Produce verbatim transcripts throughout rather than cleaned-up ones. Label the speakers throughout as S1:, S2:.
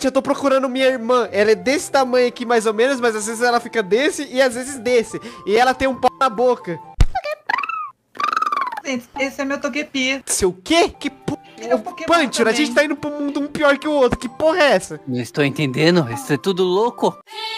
S1: Gente, eu tô procurando minha irmã. Ela é desse tamanho aqui, mais ou menos, mas às vezes ela fica desse e às vezes desse. E ela tem um pau na boca.
S2: Esse é meu Togepi.
S1: Seu quê? Que porra?
S2: Ele é um Pokémon
S1: Panther, a
S2: também.
S1: gente tá indo pra um mundo um pior que o outro. Que porra é essa?
S3: Não estou entendendo. Isso é tudo louco.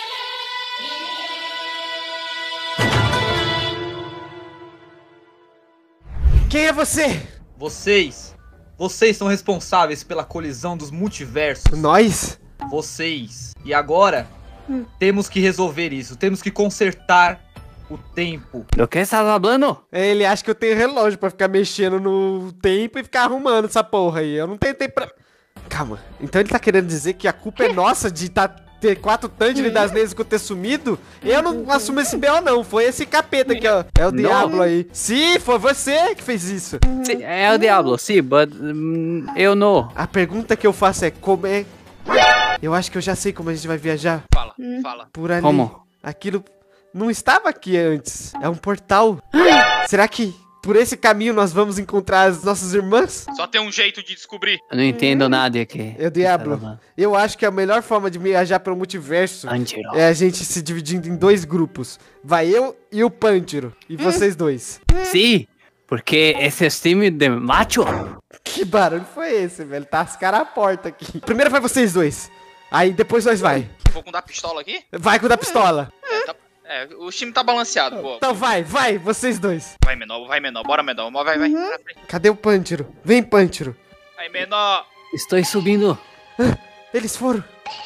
S1: Quem é você?
S2: Vocês. Vocês são responsáveis pela colisão dos multiversos.
S1: Nós?
S2: Vocês. E agora, temos que resolver isso. Temos que consertar o tempo.
S3: Do que estás falando?
S1: Ele acha que eu tenho relógio pra ficar mexendo no tempo e ficar arrumando essa porra aí. Eu não tenho tempo pra... Calma. Então ele tá querendo dizer que a culpa é nossa de tá, ter quatro Tangerine das Nezuko ter sumido? Eu não assumo esse B O não. Foi esse capeta aqui, ó. É o
S3: Não.
S1: Diablo aí. Sim, foi você que fez isso.
S3: Sim, é o Diablo, sim, but hum, eu não.
S1: A pergunta que eu faço é como é... Eu acho que eu já sei como a gente vai viajar.
S4: Fala, fala.
S1: Por ali.
S3: Como?
S1: Aquilo não estava aqui antes. É um portal. Será que por esse caminho nós vamos encontrar as nossas irmãs?
S4: Só tem um jeito de descobrir.
S3: Eu não entendo nada aqui.
S1: Eu, Diablo, eu acho que a melhor forma de viajar pelo multiverso
S3: Anjiro.
S1: é a gente se dividindo em dois grupos. Vai eu e o Pantiro. E vocês dois.
S3: Sim, porque esse é time de macho.
S1: Que barulho foi esse, velho? Tá as caras à porta aqui. Primeiro vai vocês dois. Aí depois nós vai.
S4: Vou com o da pistola aqui?
S1: Vai com o da pistola.
S4: É, tá- é, o time tá balanceado, pô.
S1: Então vai, vai, vocês dois.
S4: Vai, menor, vai, menor. Bora, menor. Vai, vai. Vai,
S1: Cadê o Pantiro? Vem, Pantiro.
S4: vai menor.
S3: Estou subindo.
S1: Eles foram.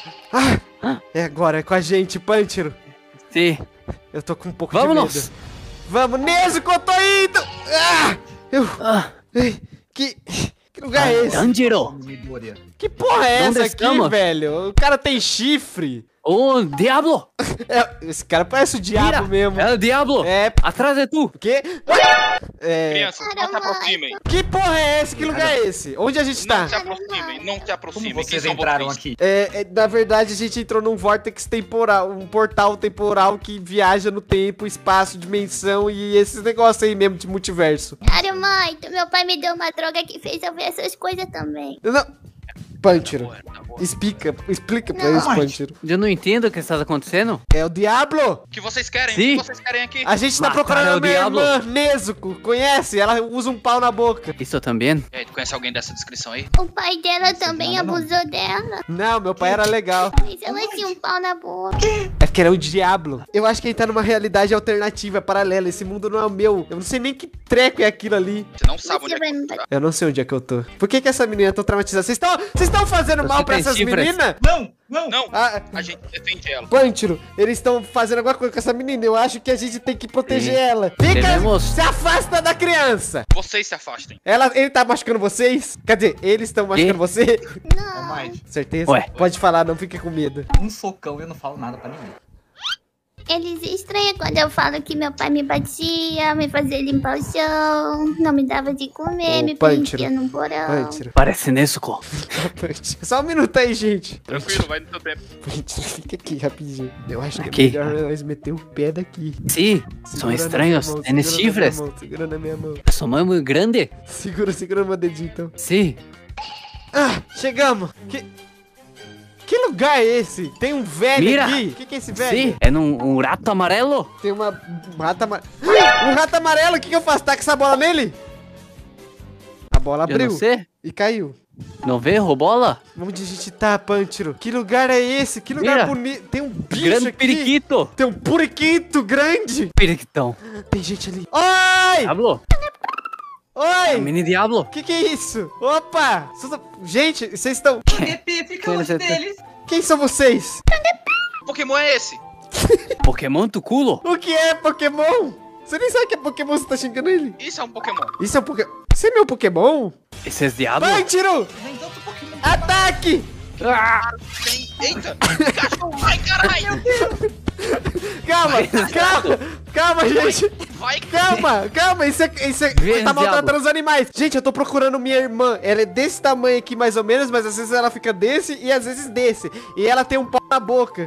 S1: Ah, é agora, é com a gente, Pantiro.
S3: Sim.
S1: Eu tô com um pouco
S3: Vamos!
S1: de medo. Vamos, Nezuko, eu tô indo! Ah, eu...
S3: Ah,
S1: Ei, Que... Que lugar é esse?
S3: Anjiro.
S2: Midoriya.
S1: Que porra é
S3: Onde
S1: essa aqui,
S3: estamos?
S1: velho? O cara tem chifre.
S3: Oh, Diablo.
S1: É, esse cara parece o diabo
S3: Mira,
S1: mesmo.
S3: é o Diablo.
S1: É,
S3: Atrás de tu.
S1: o quê? É...
S4: Crianças, não se aproximem.
S1: Que porra é esse? Que lugar é esse? Onde a gente
S4: Não
S1: tá?
S4: se aproximem, não se
S2: Como
S4: aproximem. Quem
S2: vocês
S4: são
S2: entraram
S4: vocês?
S2: aqui?
S1: É, é, na verdade, a gente entrou num vórtex temporal, um portal temporal que viaja no tempo, espaço, dimensão e esses negócios aí mesmo de multiverso.
S5: Cara, mãe, meu pai me deu uma droga que fez eu ver essas coisas também.
S1: Não... Pantiro,
S4: Boa, tá bom.
S1: explica, explica pra
S5: Não,
S1: eles,
S2: mãe.
S1: Pantiro.
S3: Eu não entendo o que está acontecendo.
S1: É o Diablo!
S4: O que vocês querem?
S3: Sim.
S4: O que vocês querem aqui?
S1: A gente tá
S3: Mataram
S1: procurando a
S3: o
S1: minha
S3: Diablo.
S1: irmã, Nezuko. Conhece? Ela usa um pau na boca.
S3: Isso também?
S4: E aí, tu conhece alguém dessa descrição aí?
S5: O pai dela também
S2: nada não.
S5: abusou dela.
S1: Não, meu pai era legal.
S5: Mas ela tinha um pau na boca.
S1: É porque era o Diablo. Eu acho que ele tá numa realidade alternativa, paralela. Esse mundo não é o meu. Eu não sei nem que treco é aquilo ali.
S4: Você não sabe onde
S5: Você
S4: é
S5: vai
S4: que
S5: me
S4: tu tá.
S1: Eu não sei onde é que eu tô. Por que que essa menina é tão traumatizada? Vocês estão vocês estão fazendo
S3: Você
S1: mal pra
S3: tem
S1: essas
S3: chifres?
S1: meninas?
S2: Não, não.
S4: Não,
S1: Ah,
S4: a gente defende ela.
S1: Pantiro, eles estão fazendo alguma coisa com essa menina. Eu acho que a gente tem que proteger
S3: Sim.
S1: ela. Fica,
S3: Devemos.
S1: se afasta da criança.
S4: Vocês se afastem.
S1: Ela, ele tá machucando vocês? Quer dizer, eles estão machucando você?
S2: Ô,
S5: Não.
S2: mãe,
S1: Certeza?
S3: Ué.
S1: Pode falar, não fica com medo.
S2: um socão e eu não falo nada pra ninguém.
S5: Eles estranham quando eu falo que meu pai me batia, me fazia limpar o chão, não me dava de comer,
S1: Ô,
S5: me
S1: Pantiro,
S5: prendia no porão.
S1: Pantiro.
S3: Parece Nezuko.
S1: Pantiro. Só um minuto aí, gente.
S4: Tranquilo, vai no teu tempo.
S1: Pantiro, fica aqui rapidinho. Eu acho que
S3: Aqui.
S1: é melhor nós meter o pé daqui.
S3: Sim, são
S1: Segura na
S3: estranhos.
S1: minha mão,
S3: Tem
S1: segura na
S3: chifres.
S1: minha mão, Segura na minha mão.
S3: Sua mão é muito grande.
S1: Segura, segura no meu dedinho, então.
S3: Sim.
S1: Ah, chegamos. Que... Que lugar é esse? Tem um velho
S3: Mira.
S1: aqui. O que, que é esse velho?
S3: Sim. É um, um rato amarelo.
S1: Tem uma... um rato amarelo. Um rato amarelo, o que, que eu faço? Taca essa bola nele? A bola
S3: Eu
S1: abriu
S3: não sei.
S1: e caiu.
S3: Não vê, robola?
S1: Onde a gente tá, Pantiro? Que lugar é esse? Que lugar
S3: Mira.
S1: bonito. Tem um bicho
S3: Grande
S1: aqui.
S3: periquito.
S1: Tem um puriquito grande.
S3: Periquitão.
S1: Tem gente ali. Oi!
S3: Diablo.
S1: Oi!
S3: Mini Diablo.
S1: Que que é isso? Opa! Sussa- Gente, vocês estão...
S2: Togepi, fica
S3: Quem
S2: longe
S3: você tá-
S2: deles.
S1: Quem são vocês?
S4: Que Pokémon é esse?
S3: Pokémon tu culo?
S1: O que é Pokémon? Você nem sabe que é Pokémon, você tá xingando ele?
S4: Isso é um Pokémon.
S1: Isso é um Pokémon... Você é meu Pokémon?
S3: Esse é Diablo?
S1: Pantiro!
S2: Vem outro Pokémon.
S1: Ataque!
S3: Ah,
S4: Tem... Eita! Cachorro! Vai, caralho!
S1: Calma, calma, calma, gente.
S4: Vai, cara!
S1: Calma, calma, isso é, isso é,
S3: Vem,
S1: tá maltratando
S3: diabo.
S1: os animais. Gente, eu tô procurando minha irmã. Ela é desse tamanho aqui, mais ou menos, mas às vezes ela fica desse e às vezes desse. E ela tem um pau na boca.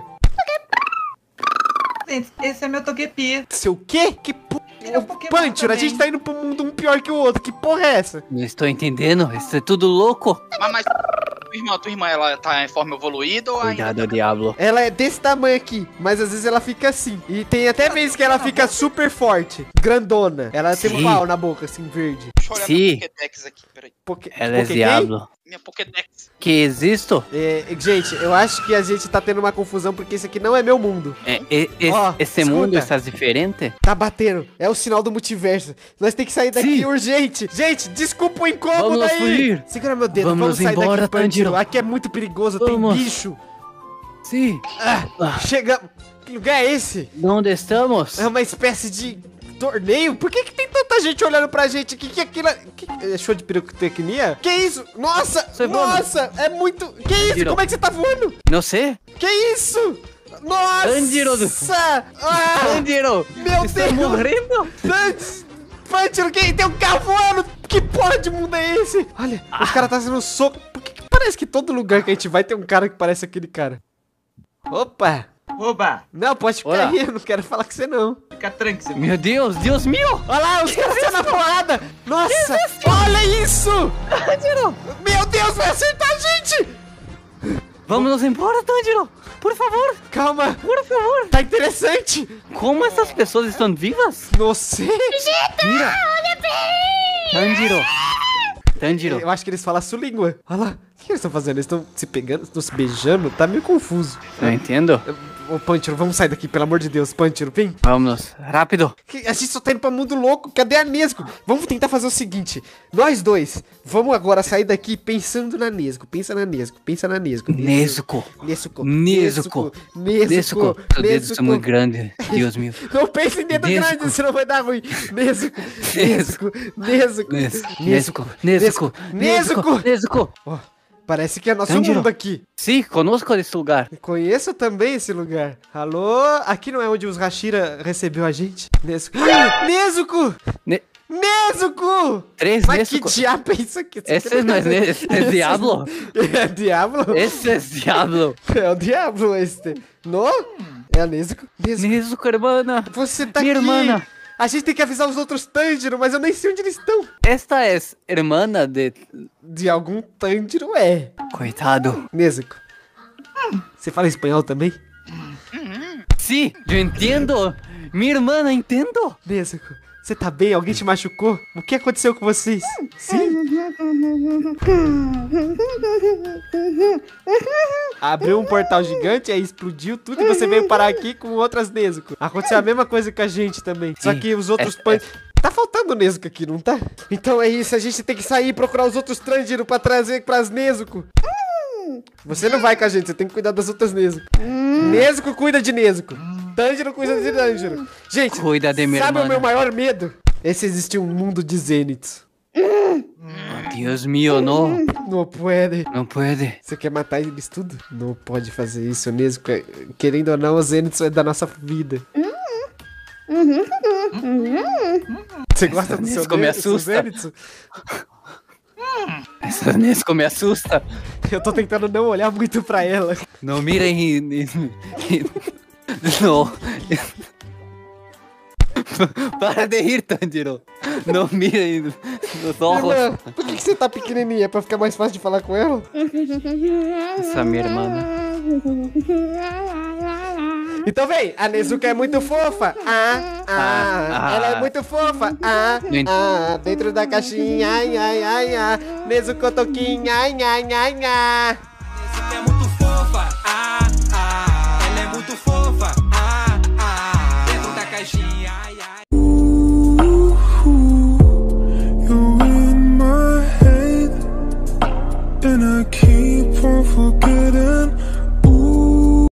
S2: Esse é meu Togepi.
S1: Seu quê? Que porra?
S2: Ele é um Pokémon
S1: Panther, a
S2: também.
S1: gente tá indo pra um mundo um pior que o outro. Que porra é essa?
S3: não estou entendendo. Isso é tudo louco.
S4: Mas, mas... tua irmã, tua irmã, ela tá em forma evoluída ou ainda?
S3: Cuidado, Diablo.
S1: Ela é desse tamanho aqui, mas às vezes ela fica assim. E tem até vezes que ela fica super forte, grandona. Ela tem um
S3: Sim.
S1: pau na boca, assim, verde.
S4: Deixa eu olhar
S3: Sim.
S4: minha Pokédex aqui, peraí.
S1: Poké-
S3: Ela é
S1: Poké quem?
S3: Diablo.
S4: Minha Pokédex.
S3: Que existo?
S1: É, gente, eu acho que a gente tá tendo uma confusão porque esse aqui não é meu mundo.
S3: É, e- e-
S1: Ó,
S3: esse
S1: escuta.
S3: mundo está diferente?
S1: Tá batendo. É o sinal do multiverso. Nós temos que sair daqui
S3: Sim.
S1: urgente. Gente, desculpa o incômodo
S3: Vamos
S1: aí.
S3: fugir.
S1: Segura meu dedo.
S3: Vamos
S1: Vamos, sair
S3: embora,
S1: daqui, Tanjiro.
S3: Tanjiro.
S1: Aqui é muito perigoso.
S3: Vamos.
S1: Tem bicho.
S3: Sim.
S1: Ah,
S3: Ah.
S1: chegamos. Que lugar é esse?
S3: Onde estamos?
S1: É uma espécie de torneio? Por que, que tem tanta gente olhando pra gente aqui? Que aquilo é... Que... É show de pirotecnia? Que isso? Nossa!
S3: Você voa,
S1: nossa! É muito... Que isso?
S3: Tanjiro.
S1: Como é que você tá voando?
S3: Não sei.
S1: Que isso? Nossa!
S3: Tanjiro do-
S1: Ah,
S3: Tanjiro!
S1: meu
S3: Está
S1: Deus!
S3: morrendo?
S1: Tanjiro, que tem um carro voando! Que porra de mundo é esse? Olha, os caras tá sendo soco. Por que, que parece que todo lugar que a gente vai tem um cara que parece aquele cara? Opa!
S2: Oba,
S1: Não, pode ficar
S3: Olá.
S1: aí, eu não quero falar com você não.
S2: fica tranquilo.
S3: Meu Deus, Deus meu!
S1: Olha lá, os caras estão na porrada! Nossa! Olha isso! Meu Deus, vai acertar a gente!
S3: Vamos nos embora, Tanjiro! Por favor,
S1: Calma,
S3: por favor!
S1: tá interessante!
S3: Como essas pessoas estão vivas?
S1: Não sei.
S3: Mira! Tanjiro! Tanjiro!
S1: Eu acho que eles falam a sua língua. Olha lá, o que eles estão fazendo? Eles estão se pegando, estão se beijando? Tá meio confuso.
S3: Não entendo.
S1: Ô, Panchiro, vamos sair daqui, pelo amor de Deus. Panchiro, vem.
S3: Vamos, rápido!
S1: Que- A gente só tá indo pra mundo louco. Cadê a Nesgo? Vamos tentar fazer o seguinte. Nós dois, vamos agora sair daqui pensando na Nesgo. Pensa na Nesgo, pensa na Nesgo.
S3: Nezuko!
S1: Nesgo.
S3: Nezuko!
S1: Nesgo.
S3: Nezuko! Seu dedo está muito grande, Deus meu!
S1: Não pense em dedo
S3: Nesgo.
S1: grande, senão vai dar ruim. Nesgo. Nesgo. Nesgo.
S3: Nezuko! Nezuko!
S1: Nesgo.
S3: Nezuko!
S1: Ó, parece que é nosso
S3: Tanjiro.
S1: mundo aqui.
S3: Sim, conosco esse lugar.
S1: Conheço também esse lugar. Alô? Aqui não é onde os Hashira recebeu a gente? Nezuko. Ah, Nezuko!
S3: Ne
S1: Nezuko!
S3: Três
S1: Mas
S3: Nezuko.
S1: que diabo é isso aqui?
S3: Esse não é, ne- esse é Diablo?
S1: É Diablo?
S3: Esse é Diablo!
S1: É o Diablo este. No? É a Nezuko. Nezuko,
S3: Nezuko, irmã!
S1: você tá
S3: Minha
S1: aqui.
S3: irmã.
S1: A gente tem que avisar os outros Tanjiro, mas eu nem sei onde eles estão.
S3: Esta é irmã de...
S1: De algum Tanjiro é.
S3: Coitado.
S1: Nezuko. Você fala espanhol também?
S3: Sim, eu entendo. Minha irmã, entendo.
S1: Nezuko, você tá bem? Alguém te machucou? O que aconteceu com vocês? Sim? Abriu um portal gigante, aí explodiu tudo e você veio parar aqui com outras Nezuko. Aconteceu a mesma coisa com a gente também. Só
S3: Sim.
S1: que os outros
S3: É-
S1: pan... Tá faltando Nezuko aqui, não tá? Então é isso, a gente tem que sair e procurar os outros Tanjiro pra trazer pras Nezuko. Você não vai com a gente, você tem que cuidar das outras Nezuko. Nezuko cuida de Nezuko. Tanjiro cuida de Tanjiro. Gente,
S3: Cuida de minha
S1: sabe
S3: irmã.
S1: o meu maior medo? É se existir um mundo de Zeniths.
S3: Deus meu, não.
S1: Não pode.
S3: Não pode.
S1: Você quer matar eles tudo? Não pode fazer isso, Nezuko. Querendo ou não, os Zeniths é da nossa vida. Você gosta do seu
S3: Nezuko me
S1: Zeniths, dos
S3: assusta.
S1: Zeniths?
S3: Essa Nesco me assusta.
S1: Eu tô tentando não olhar muito pra ela.
S3: Não mirem em... em- em- Não. Para de rir, Tanjiro. Não mirem nos olhos.
S1: Irmã, por que, que você tá pequenininha? É pra ficar mais fácil de falar com ela?
S3: Essa minha irmã.
S1: Então vem, a Nezuko é muito fofa. Ah, ah,
S3: Ah,
S1: ela é
S3: ah.
S1: muito fofa. Ah,
S3: Não ent-
S1: ah, dentro da caixinha, ai, ai, ai, ai. Nezuko toquinha, ai, ai, ai, ai.
S6: Ela é muito fofa, ah, ah. Ela é muito fofa, ah, ah. Dentro da caixinha.